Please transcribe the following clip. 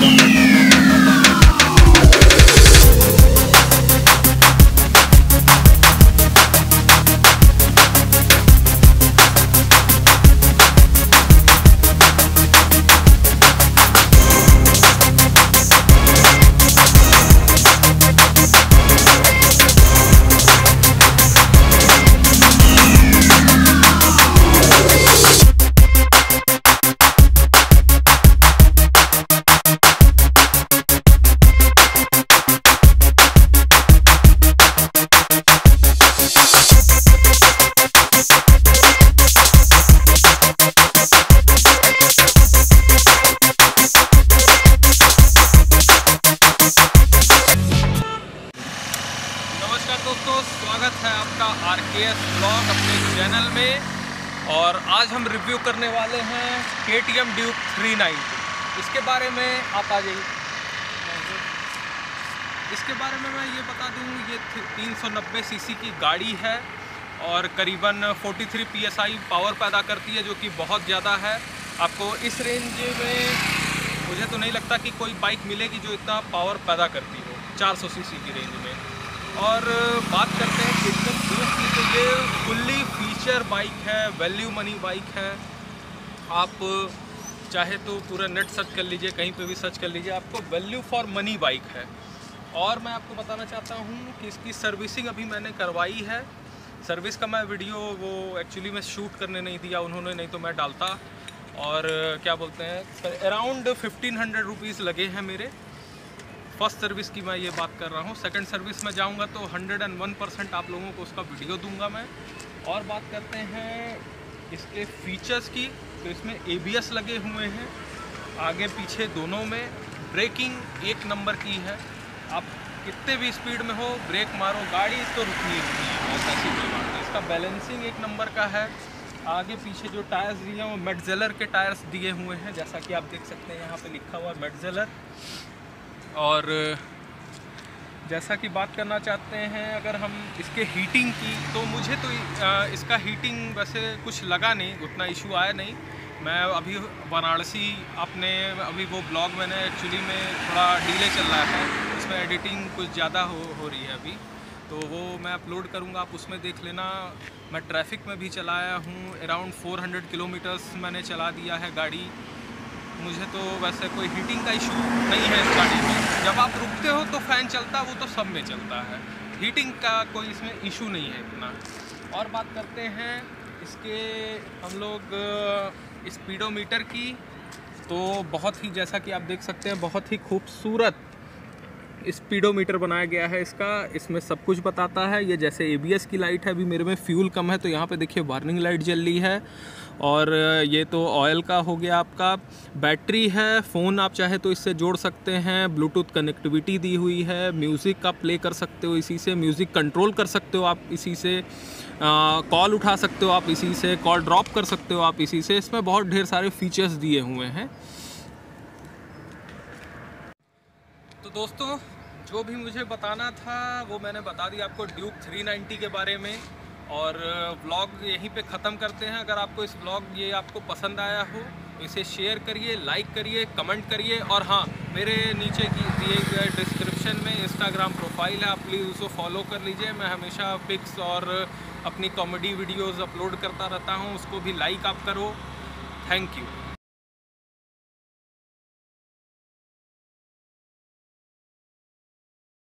स्वागत है आपका RKS ब्लॉग अपने चैनल में। और आज हम रिव्यू करने वाले हैं KTM ड्यूक 390। इसके बारे में आप आ जाइए। इसके बारे में मैं ये बता दूँ, ये 390 सीसी की गाड़ी है और करीबन 43 PSI पावर पैदा करती है, जो कि बहुत ज़्यादा है। आपको इस रेंज में मुझे तो नहीं लगता कि कोई बाइक मिलेगी जो इतना पावर पैदा करती हो 400 सीसी की रेंज में। और बात करते हैं KTM ड्यूक की, तो ये फुल्ली फीचर बाइक है, वैल्यू मनी बाइक है। आप चाहे तो पूरा नेट सर्च कर लीजिए, कहीं पे भी सर्च कर लीजिए, आपको वैल्यू फॉर मनी बाइक है। और मैं आपको बताना चाहता हूँ कि इसकी सर्विसिंग अभी मैंने करवाई है। सर्विस का मैं वीडियो वो एक्चुअली मैं शूट करने नहीं दिया उन्होंने, नहीं तो मैं डालता। और क्या बोलते हैं, अराउंड 1500 रुपीज़ लगे हैं मेरे। फर्स्ट सर्विस की मैं ये बात कर रहा हूँ। सेकंड सर्विस में जाऊँगा तो 101% आप लोगों को उसका वीडियो दूंगा मैं। और बात करते हैं इसके फीचर्स की, तो इसमें ABS लगे हुए हैं आगे पीछे दोनों में। ब्रेकिंग एक नंबर की है, आप कितने भी स्पीड में हो ब्रेक मारो गाड़ी तो रुकनी है, ऐसा सी कोई बात नहीं। इसका बैलेंसिंग एक नंबर का है। आगे पीछे जो टायर्स दिए हैं वो मेटजेलर के टायर्स दिए हुए हैं, जैसा कि आप देख सकते हैं यहाँ पे लिखा हुआ है मेटजेलर। और जैसा कि बात करना चाहते हैं अगर हम इसके हीटिंग की, तो मुझे तो इसका हीटिंग वैसे कुछ लगा नहीं, उतना इशू आया नहीं। मैं अभी वाराणसी अपने अभी वो ब्लॉग मैंने एक्चुअली में थोड़ा डिले चल रहा है, उसमें एडिटिंग कुछ ज़्यादा हो रही है अभी, तो वो मैं अपलोड करूँगा, आप उसमें देख लेना। मैं ट्रैफिक में भी चलाया हूँ, अराउंड 400 किलोमीटर्स मैंने चला दिया है गाड़ी। मुझे तो वैसे कोई हीटिंग का इशू नहीं है इस गाड़ी में। जब आप रुकते हो तो फ़ैन चलता है, वो तो सब में चलता है, हीटिंग का कोई इसमें इशू नहीं है इतना। और बात करते हैं इसके हम लोग स्पीडोमीटर की, तो बहुत ही, जैसा कि आप देख सकते हैं, बहुत ही खूबसूरत स्पीडोमीटर बनाया गया है इसका। इसमें सब कुछ बताता है। ये जैसे ABS की लाइट है, अभी मेरे में फ्यूल कम है तो यहाँ पे देखिए वार्निंग लाइट जल रही है। और ये तो ऑयल का हो गया आपका। बैटरी है, फ़ोन आप चाहे तो इससे जोड़ सकते हैं, ब्लूटूथ कनेक्टिविटी दी हुई है, म्यूज़िक आप प्ले कर सकते हो इसी से, म्यूज़िक कंट्रोल कर सकते हो आप इसी से, कॉल उठा सकते हो आप इसी से, कॉल ड्रॉप कर सकते हो आप इसी से। इसमें बहुत ढेर सारे फीचर्स दिए हुए हैं। तो दोस्तों, जो भी मुझे बताना था वो मैंने बता दिया आपको ड्यूक 390 के बारे में। और व्लॉग यहीं पे ख़त्म करते हैं। अगर आपको इस व्लॉग ये आपको पसंद आया हो तो इसे शेयर करिए, लाइक करिए, कमेंट करिए। और हाँ, मेरे नीचे की दिए गए डिस्क्रिप्शन में इंस्टाग्राम प्रोफाइल है, आप प्लीज़ उसको फॉलो कर लीजिए। मैं हमेशा पिक्स और अपनी कॉमेडी वीडियोज़ अपलोड करता रहता हूँ, उसको भी लाइक आप करो। Thank you.